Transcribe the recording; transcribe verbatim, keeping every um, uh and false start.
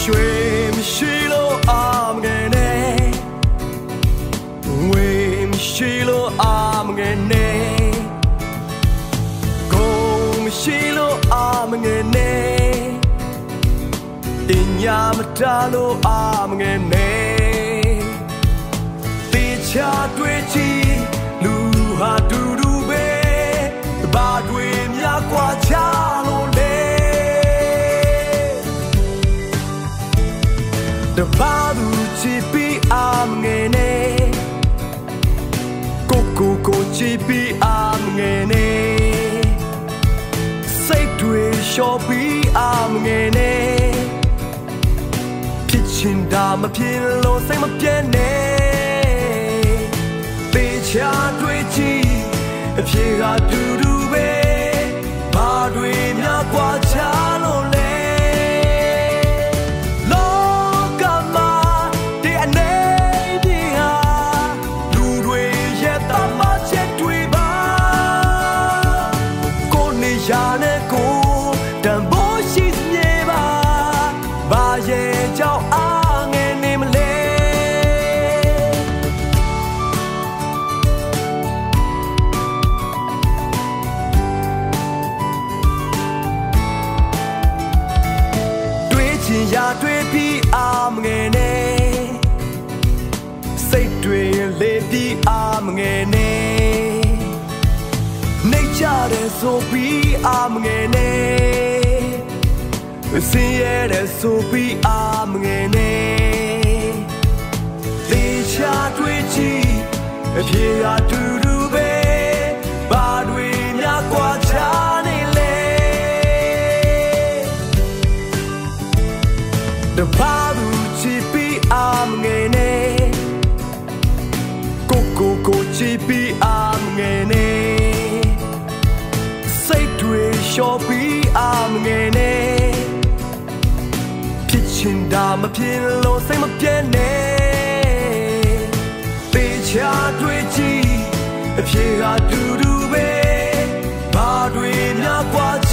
ရွှေမရှိလို့အာမငယ်နဲ့ဝေမရှိလို့အာမငယ်နဲ့ကိုမရှိလို့အာမငယ်နဲ့တင်ညာမတားလို့အာမငယ်နဲ့တေချာတွေ့ကြည့်လူဟာတူတူပဲဘာတွေများกว่าချလို့လေတပါသူချစ်ပြီးအာမငယ်နဲ့ကိုကိုကိုချစ်ပြီးအာမငယ်နဲ့စိတ်တွေလျှော်ပြီးအာမငယ်နဲ့ဖြစ်ချင်တာမဖြစ်လို့စိတ်မပြတ်နဲ့ပေချာတွေ့ကြည့်အဖြေကတူတူပဲဘာတွေများกว่าချလို့လဲရာတွေ့ပြီးအာမငယ်နဲ့စိတ်တွေလေးပြီးအာမငယ်နဲ့နှိတ်ကြတဲ့ဆိုပြီးအာမငယ်နဲ့စင်ရတဲ့ဆိုပြီးအာမငယ်နဲ့တေချာတွေ့ကြည့်အဖြေကတူတူပဲဘာတွေများกว่าချနေလဲတပါသူချစ်ပြီးအာမငယ်နဲ့ကိုကိုကိုချစ်ပြီးအာမငယ်နဲ့စိတ်တွေလျှော်ပြီးအာမငယ်နဲ့ဖြစ်ချင်တာမဖြစ်လို့စိတ်မပြတ်နဲ့ပေချာတွေ့ကြည့်အဖြေကတူတူပဲဘာတွေများกว่า